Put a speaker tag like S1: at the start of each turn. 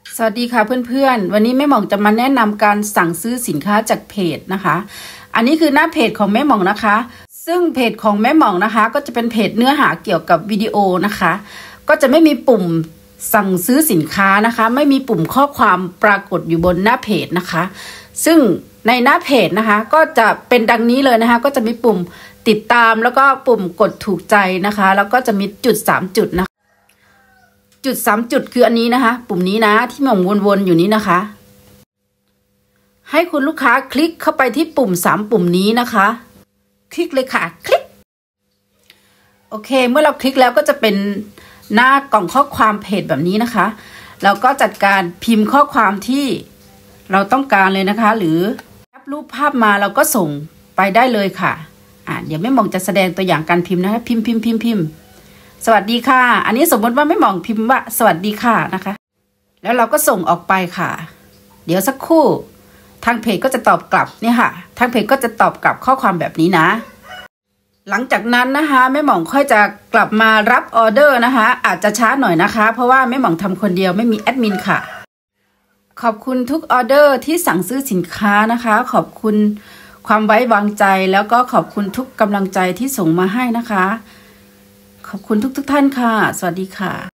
S1: สวัสดีค่ะเพื่อนๆวันนี้แม่หม่องจะมาแนะนำการสั่งซื้อสินค้าจากเพจนะคะอันนี้คือหน้าเพจของแม่หม่องนะคะซึ่งเพจของแม่หม่องนะคะก็จะเป็นเพจเนื้อหาเกี่ยวกับวิดีโอนะคะก็จะไม่มีปุ่มสั่งซื้อสินค้านะคะไม่มีปุ่มข้อความปรากฏอยู่บนหน้าเพจนะคะซึ่งในหน้าเพจนะคะก็จะเป็นดังนี้เลยนะคะก็จะมีปุ่มติดตามแล้วก็ปุ่มกดถูกใจนะคะแล้วก็จะมีจุด3จุดนะคะจุด3จุดคืออันนี้นะคะปุ่มนี้นะที่หม่องวนๆอยู่นี้นะคะให้คุณลูกค้าคลิกเข้าไปที่ปุ่ม3ปุ่มนี้นะคะคลิกเลยค่ะคลิกโอเคเมื่อเราคลิกแล้วก็จะเป็นหน้ากล่องข้อความเพจแบบนี้นะคะเราก็จัดการพิมพ์ข้อความที่เราต้องการเลยนะคะหรือแอปรูปภาพมาเราก็ส่งไปได้เลยค่ะเดี๋ยวแม่หม่องจะแสดงตัวอย่างการพิมพ์นะคะพิมพ์สวัสดีค่ะอันนี้สมมติว่าแม่หม่องพิมพ์ว่าสวัสดีค่ะนะคะแล้วเราก็ส่งออกไปค่ะเดี๋ยวสักครู่ทางเพจก็จะตอบกลับเนี่ยค่ะทางเพจก็จะตอบกลับข้อความแบบนี้นะหลังจากนั้นนะคะแม่หม่องค่อยจะกลับมารับออเดอร์นะคะอาจจะช้าหน่อยนะคะเพราะว่าแม่หม่องทำคนเดียวไม่มีแอดมินค่ะขอบคุณทุกออเดอร์ที่สั่งซื้อสินค้านะคะขอบคุณความไว้วางใจแล้วก็ขอบคุณทุกกำลังใจที่ส่งมาให้นะคะขอบคุณทุกท่านค่ะสวัสดีค่ะ